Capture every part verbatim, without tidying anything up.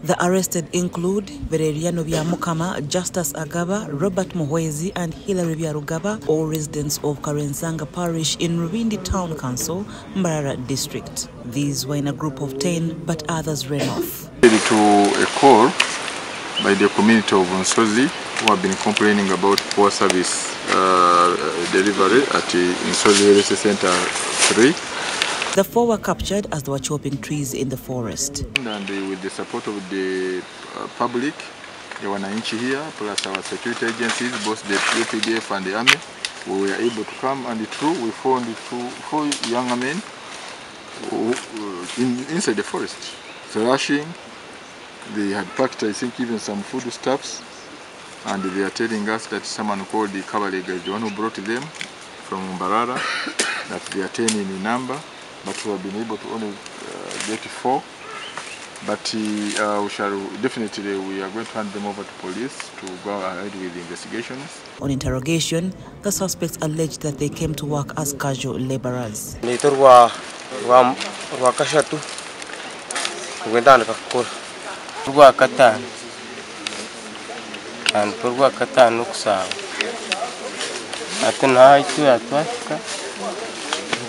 The arrested include Vereriano Vyamukama, Justus Agaba, Robert Muhwezi and Hilary Vyarugaba, all residents of Karenzanga Parish in Rubindi Town Council, Mbarara District. These were in a group of ten, but others ran off. To a call by the community of Nsozi who have been complaining about poor service uh, delivery at the Nsozi Health Center three. The four were captured as they were chopping trees in the forest. And with the support of the uh, public, the wananchi here, plus our security agencies, both the U P D F and the army, we were able to come, and true, we found two, four young men who, in, inside the forest, thrashing. They had packed, I think, even some foodstuffs, and they are telling us that someone called the Kabalega is the one who brought them from Mbarara, that they are ten in number. But we have been able to only uh, get four. But uh, we shall definitely, we are going to hand them over to police to go ahead with the investigations. On interrogation, the suspects alleged that they came to work as casual laborers.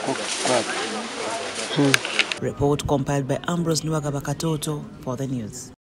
Report compiled by Ambrose Nwagaba Katoto for the news.